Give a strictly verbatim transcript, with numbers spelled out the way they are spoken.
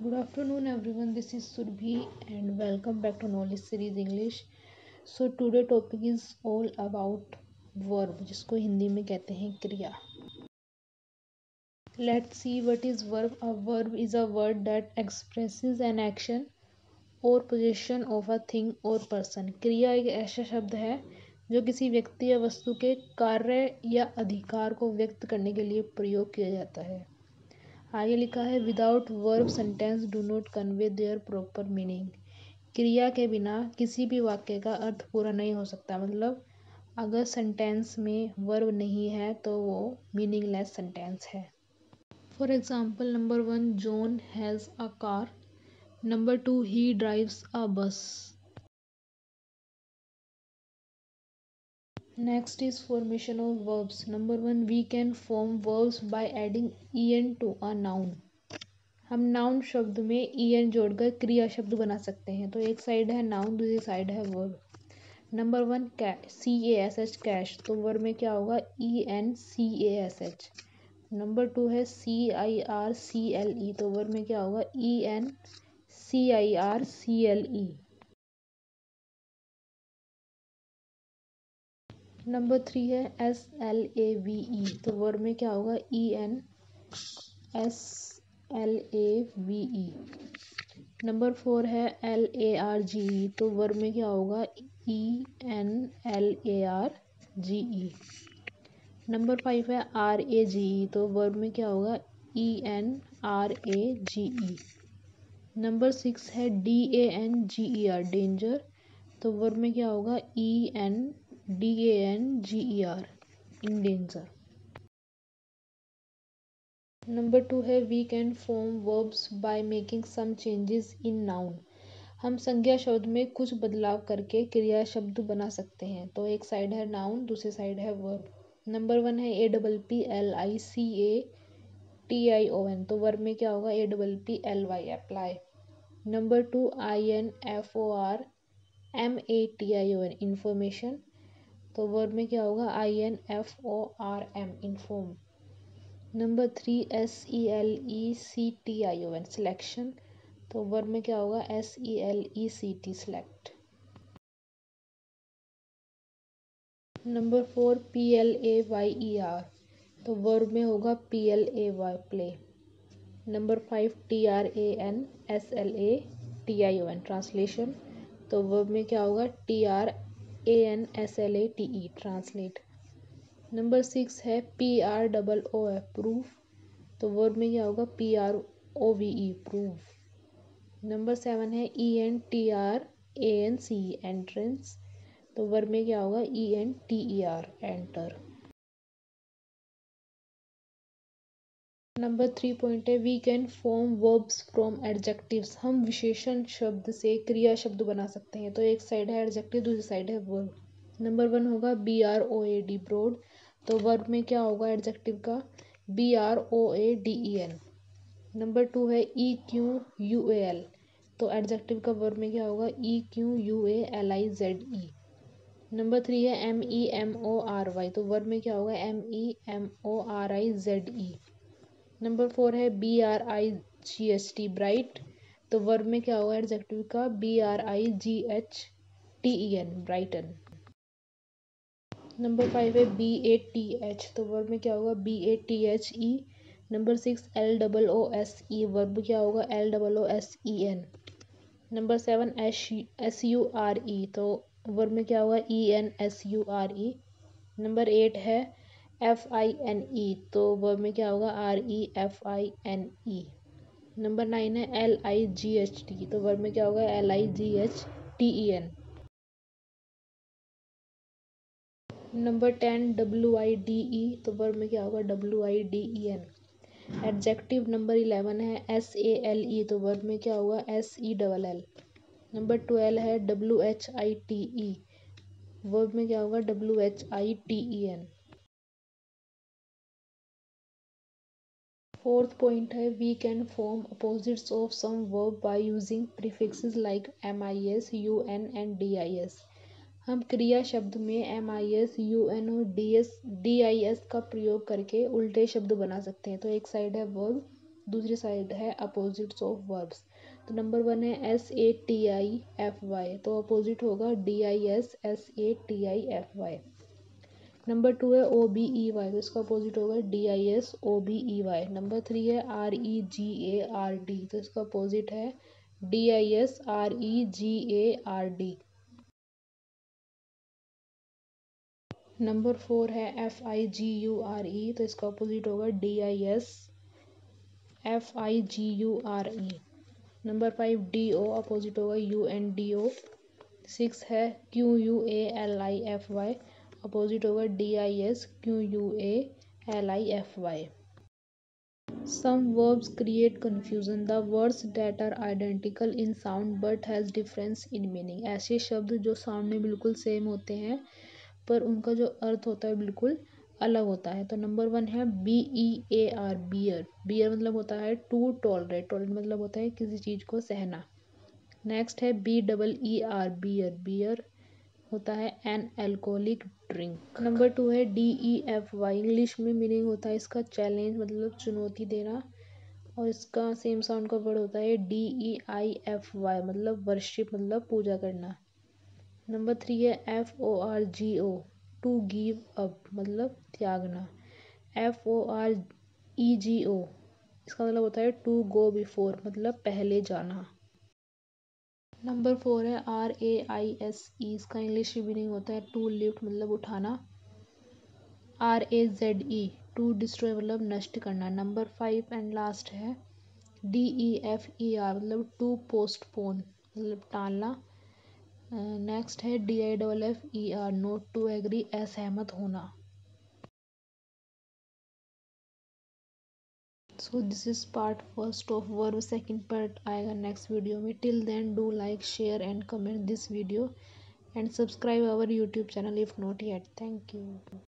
Good afternoon, everyone. This is Surbhi, and welcome back to Knowledge Series English. So today topic is all about verb, जिसको हिंदी में कहते हैं क्रिया. Let's see what is verb. A verb is a word that expresses an action or possession of a thing or person. क्रिया एक ऐसा शब्द है जो किसी व्यक्ति या वस्तु के कार्य या अधिकार को व्यक्त करने के लिए प्रयोग किया जाता है. आगे लिखा है without verb sentence do not convey their proper meaning. क्रिया के बिना किसी भी वाक्य का अर्थ पूरा नहीं हो सकता. मतलब अगर सेंटेंस में वर्ब नहीं है तो वो मीनिंगलेस सेंटेंस है. For example, number one, John has a car. Number two, he drives a bus. Next is formation of verbs. Number one, we can form verbs by adding en to a noun. हम noun शब्द में en जोड़कर क्रिया शब्द बना सकते हैं. तो एक साइड है नाउन, दूसरी साइड है verb. Number one, cash, C A S H, cash. तो वर्ब में क्या होगा? E N C A S H. Number two है C I R C L E. तो वर्ब में क्या होगा? E N C I R C L E. Number three है S L A V E. तो वर्ब में क्या होगा? E N S L A V E. Number four है L A R G E. तो वर्ब में क्या होगा? E N L A R G E. Number five है आर ए जी ई. तो वर्ब में क्या होगा? E N R A G E. Number six है D A N G E R, danger. तो वर्ब में क्या होगा? E N D A N G E R, endanger. Number two है we can form verbs by making some changes in noun. हम संज्ञा शब्द में कुछ बदलाव करके क्रिया शब्द बना सकते हैं. तो एक साइड है नाउन, दूसरी साइड है वर्ब. नंबर वन है A double P L I C A T I O N. तो वर्ब में क्या होगा? A double P L Y, apply. Number two I N F O R M A T I O N, information. तो verb में क्या होगा? I N F O R M, inform. Number three S E L E C T I O N, selection. तो verb में क्या होगा? S E L E C T, select. Number four P L A Y E R. तो verb में होगा P L A Y, play. Number five T R A N S L A T I O N, translation. तो verb में क्या होगा? T R A N S L A T E, translate. Number six है P R double O F, proof. तो verb में क्या होगा? P R O V E, proof. Number seven है E N T R A N C, entrance. तो verb में क्या होगा? E N T E R, enter. Number three point है we can form verbs from adjectives. हम विशेषण शब्द से क्रिया शब्द बना सकते हैं. तो एक साइड है एडजेक्टिव, दूसरी साइड है वर्ब. नंबर वन होगा B R O A D, broad. तो वर्ब में क्या होगा एडजेक्टिव का? B R O A D E N. Number two है E Q U A L. तो एडजेक्टिव का वर्ब में क्या होगा? E Q U A L I Z E. Number three है M E M O R Y. तो verb में क्या होगा? M E M O are I Z E. Number four है B R I G H T, bright. तो verb में क्या होगा एडजेक्टिव का? B R I G H T E N, brighten. Number five है बी ए टी एच. तो verb में क्या होगा? B A T H E. Number six L double O S E. Verb क्या होगा? L double O S E N. Number seven S S U R E. तो verb में क्या होगा? E N S U R E. Number eight है F I N E. तो verb में क्या होगा? R E F I N E. Number nine है L I G H T. तो वर्ब में क्या होगा? L I G H T E N. Number ten W I D E. तो वर्ब में क्या होगा? W I D E N. Adjective number eleven है एस ए एल ई. तो वर्ब में क्या होगा? S E double L. Number twelve है W H I T E. Verb में क्या होगा? W H I T E N. Fourth point है we can form opposites of some verb by using prefixes like M I S, U N and D I S. हम क्रिया शब्द में M I S, U N और D S D I S का प्रयोग करके उल्टे शब्द बना सकते हैं. तो एक साइड है वर्ब, दूसरी साइड है अपोजिट्स ऑफ वर्ब्स। तो नंबर वन है S A T I F Y, तो अपोजिट होगा D I S S A T I F Y. Number two है ओ बी ई वाई, तो इसका अपोजिट होगा D I S O B E Y. Number three है R E G A R D, तो इसका opposite है D I S R E G A R D. Number four है F I G U R E, तो इसका opposite होगा D I S F I G U R E. Number five D O, opposite होगा U N D O. Six है Q U A L I F Y, opposite होगा D I S Q U A L I F Y. Some verbs create confusion. The words that are identical in sound but has difference in meaning. ऐसे शब्द जो sound में बिल्कुल same होते हैं पर उनका जो अर्थ होता है बिल्कुल अलग होता है। तो नंबर वन है B E A R, bear. Bear मतलब होता है टू टॉलरेट, टॉलरेट मतलब होता है किसी चीज़ को सहना। नेक्स्ट है B double E R, bear. Bear होता है an alcoholic drink. Number two है D E F Y, English में मीनिंग होता है इसका चैलेंज मतलब चुनौती देना, और इसका सेम साउंड का वर्ड होता है D E I F Y मतलब वर्शिप मतलब पूजा करना। नंबर थ्री है F O R G O, to give up मतलब त्यागना। एफ ओ आर ई जी ओ, इसका मतलब होता है टू गो बिफोर मतलब पहले जाना। नंबर फोर है R A I S E, इसका इंग्लिश मीनिंग होता है टू लिफ्ट मतलब उठाना। R A Z E, to destroy मतलब नष्ट करना। नंबर फाइव एंड लास्ट है D E F E R मतलब टू पोस्टपोन मतलब टालना। नेक्स्ट है D I double F E R, not to agree असहमत होना। So this is part first of verb, second part आएगा नेक्स्ट वीडियो में। Till then do like share and comment this video and subscribe our YouTube channel if not yet. Thank you.